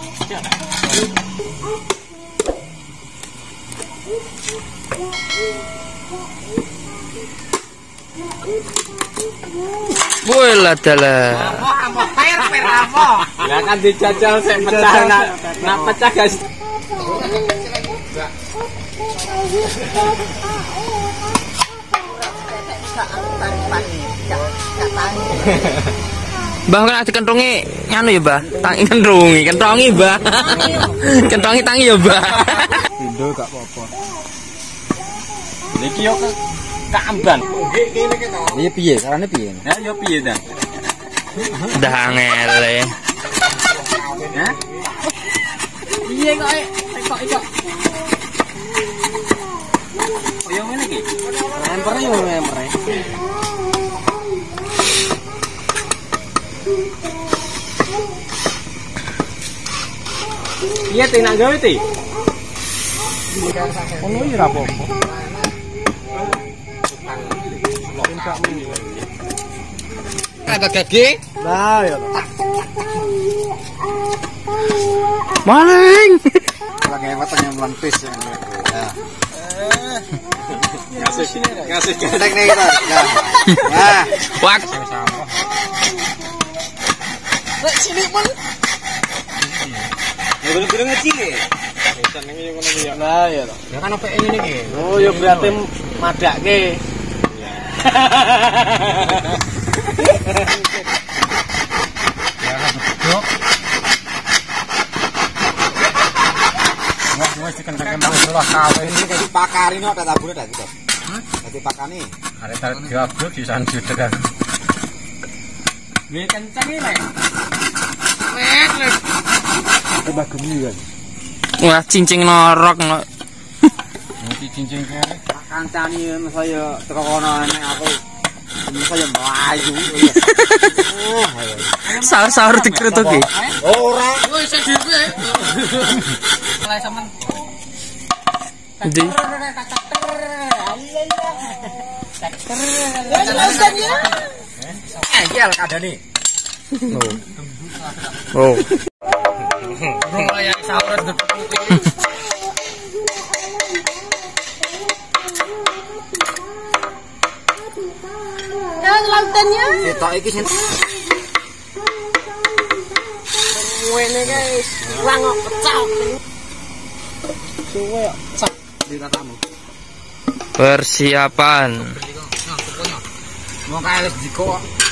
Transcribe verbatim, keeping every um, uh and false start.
Woi lah dalah. Ya kan dijajal saya pecah nak, nak pecah guys. Bah kan ada kentongi nganu ya bah, tangi kentongi, kentongi bah, kentongi tangi ya bah. Indo gak apa-apa. Niki yo keamban. Iya piye, carane piye? Ya yo piye dah? Dah angel. Hah? Piye kok kok kok. Yo ngene iki. Lemper yo lemper. Iya tenan gawe ti. Ono iki ra apa-apa. Ada gage? Nah, ya. Maling. Lagi matanya melempis ya. Ngasih ngasih Tek nih kita. Nah, Wak. Rek sini pun. ya bener-bener ngecil ya. Nah, ya. Ya kan apa ini nih? Oh, ya berarti madake. Ya kan bedok. Wah, wis dikentengke masalah kawe ini kayak dipakari no kata tabune dak gitu. Hah? Dadi pakani. Arek tarik diabruk disanjut tekan. Nggih kenceng iki, Nek. Wek, wek. Coba gemi kan. Wah, cincing norok no. Mesti cincin kere. Kancani saya teko kono nek aku ini saya melayu. Sahur-sahur dikrutuki. Ora. Woi, sing dhewe. Mulai sampean. Ndi? Angel kadane. Oh. Mulai sahur dikrutuki. Lautannya Ketok iki sing ngene guys, wang kok kecap. Suwe kok sak ditatamu. Persiapan. Mau kae wis diko.